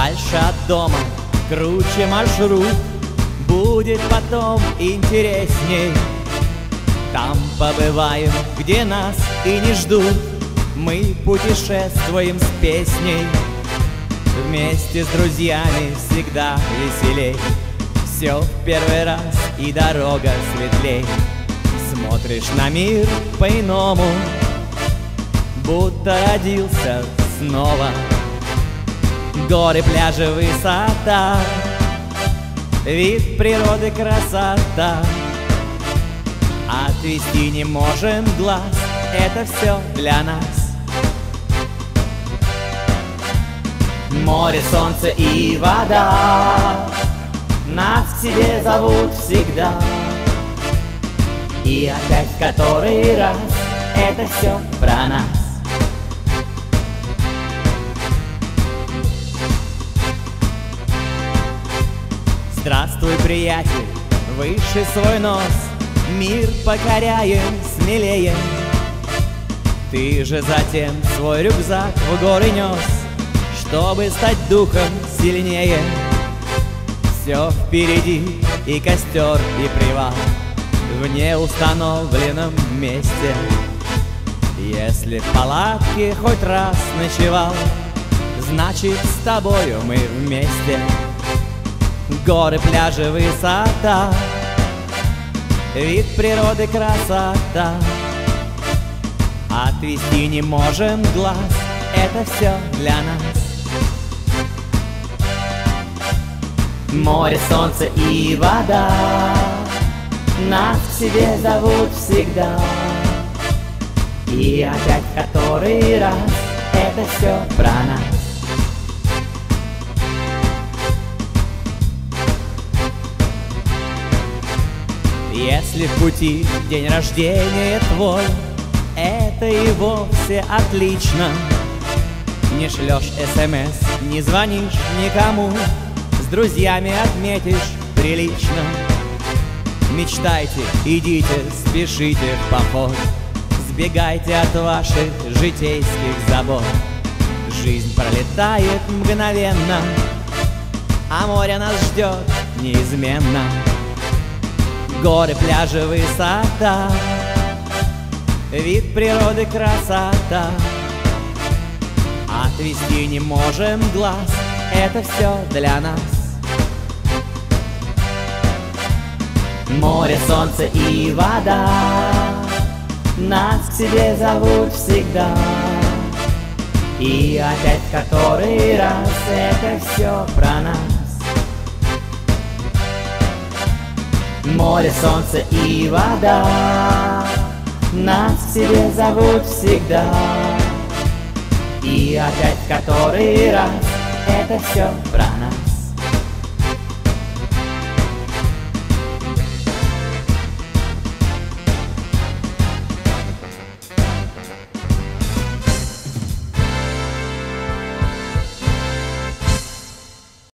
Дальше от дома, круче маршрут, будет потом интересней. Там побываем, где нас и не ждут, мы путешествуем с песней. Вместе с друзьями всегда веселей, все в первый раз и дорога светлей. Смотришь на мир по-иному, будто родился снова. Горы, пляжи, высота, вид природы, красота. Отвести не можем глаз, это все для нас. Море, солнце и вода нас к себе зовут всегда. И опять в который раз это все про нас. Здравствуй, приятель, выше свой нос, мир покоряем смелее. Ты же затем свой рюкзак в горы нес, чтобы стать духом сильнее. Все впереди, и костер, и привал в неустановленном месте. Если в палатке хоть раз ночевал, значит, с тобою мы вместе. Горы, пляжи, высота, вид природы, красота. Отвести не можем глаз, это все для нас. Море, солнце и вода нас к себе зовут всегда. И опять в который раз это все про нас. Если в пути день рождения твой, это и вовсе отлично. Не шлешь СМС, не звонишь никому, с друзьями отметишь прилично. Мечтайте, идите, спешите в поход, сбегайте от ваших житейских забот. Жизнь пролетает мгновенно, а море нас ждет неизменно. Горы, пляжи, высота, вид природы, красота. Отвести не можем глаз, это все для нас. Море, солнце и вода нас к себе зовут всегда. И опять в который раз это все про нас. Море, солнце и вода нас к себе зовут всегда. И опять в который раз это все про нас.